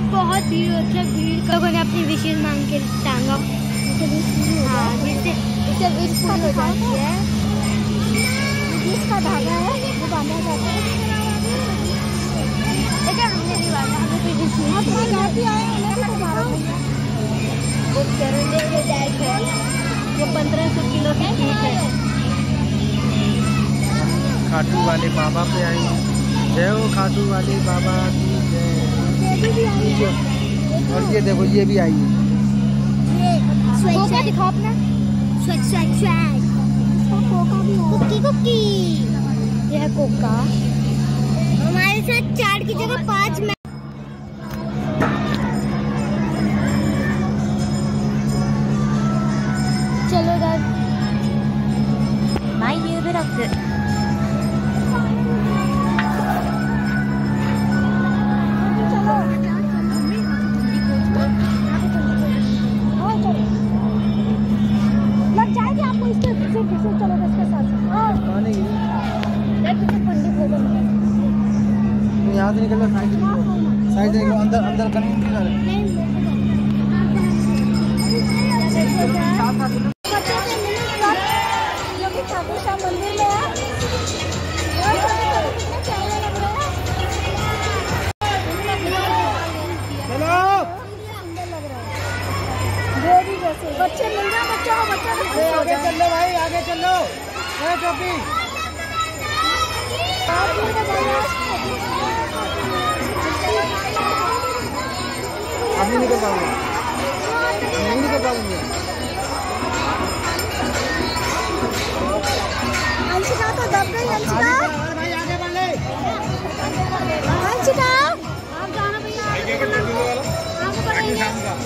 बहुत भीड़ होती है। भीड़ लोगों ने अपनी विशेष मांग के टांगा। हाँ, जिससे विश पूरी हो जाती है। जिसका धागा है वो बांधा जाता है। लेकिन हमने नहीं बांधा, हमें कोई विश नहीं। वो करंडे के बैग है, वो 1500 किलो की चीज है। खाटू वाले बाबा पे आई। जय हो खाटू वाले बाबा की जय। और ये देखो ये भी आई है। कोका दिखाओ अपना। Swag swag swag. कोका भी है। Cookie cookie. ये है कोका। हमारे साथ 4 की जगह 5 में। चलो दाद। My new blog. यहाँ से निकलो, साइड से निकलो, अंदर अंदर करेंगे। खाटू श्याम मंदिर में है। बच्चे मिल रहे, बच्चों को बच्चा आगे चल लो भाई, आगे चल लो। टोपी अभी निकल पाऊंगा, नहीं निकल पाऊंगा। अंशिका तो दब गई। अंशिका भाई आगे बढ़ ले। अंशिका आप जाना भैया। आपको पड़ेगा।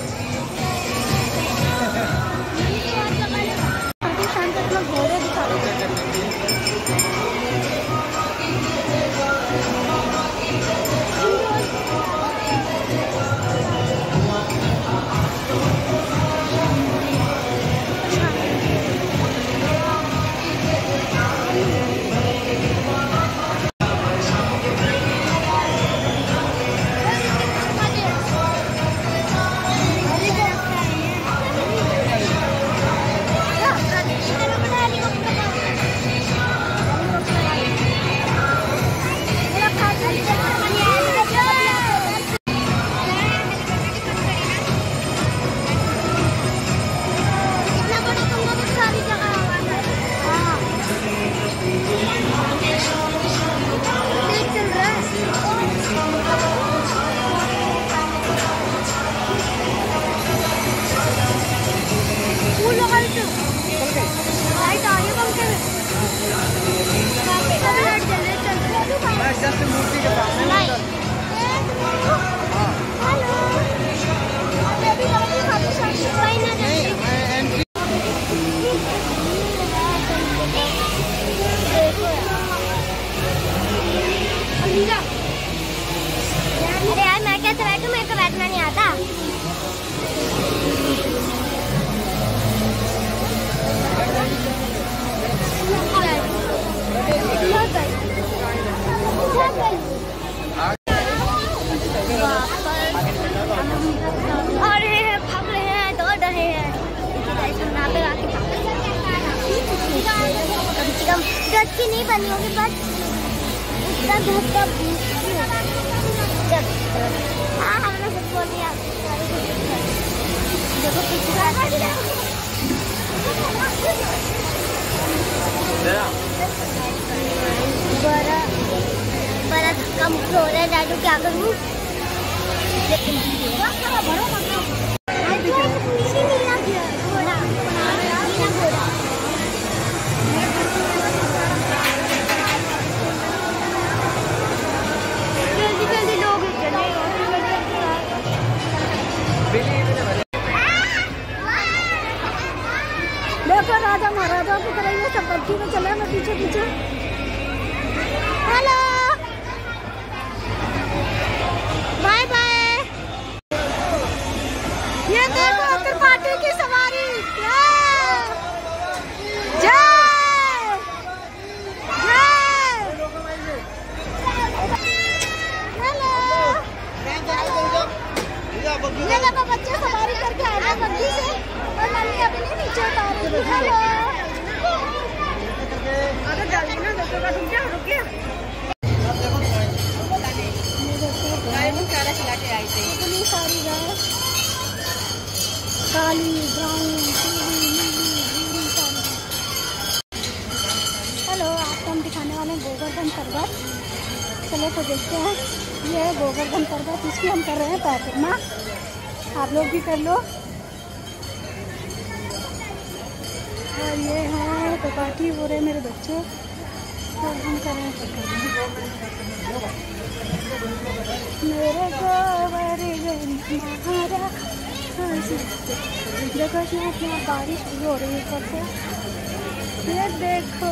घोड़े दिखा रहे हैं। मूर्ति के पास अरे यार मैं कैसे बैठूं, मेरे को बैठना नहीं आता। भाग रहे हैं, दौड़ रहे हैं। कम से कम अच्छी नहीं बनी होगी, बस इतना धक्का। हाँ हमने सब बोल दिया। देखो पिछला बड़ा धक्का मुझे हो रहा है। दादू क्या करूँ? जल्दी जल्दी लोग देखो राजा महाराजा की तरह ये सब बच्ची में चले। मैं पीछे पीछे। Hello bye bye. ये देखो त्रिपाठी की सवारी। जय हेलो बच्चे तारे हेलो इतनी सारी गाय काली ब्राउन नीली सारी। हेलो आपको हम दिखाने वाले हैं गोवर्धन पर्वत। चलो तो देखते हैं। ये है गोवर्धन पर्वत, इसकी हम कर रहे हैं परिक्रमा। आप लोग भी कर लो। और ये है तो पार्टी हो रहे मेरे बच्चे और हम कर रहे हैं परिक्रमा। मेरे गोवर्धन महाराज देखो इसमें इतना बारिश भी हो रही है ऊपर से। ये देखो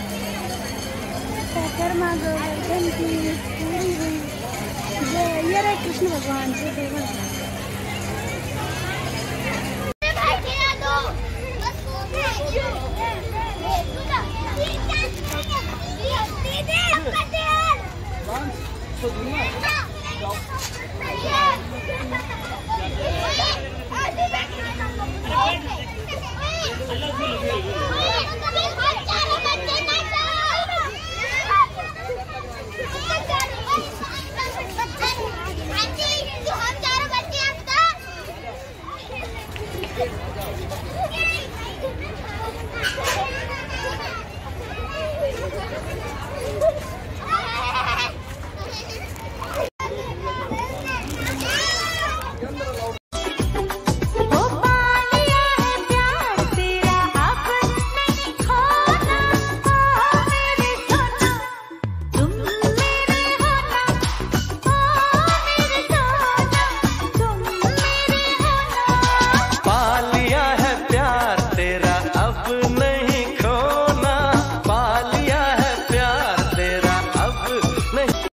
परिक्रमा गोवर्धन की पूरी हुई। ये रहे कृष्ण भगवान से देवर।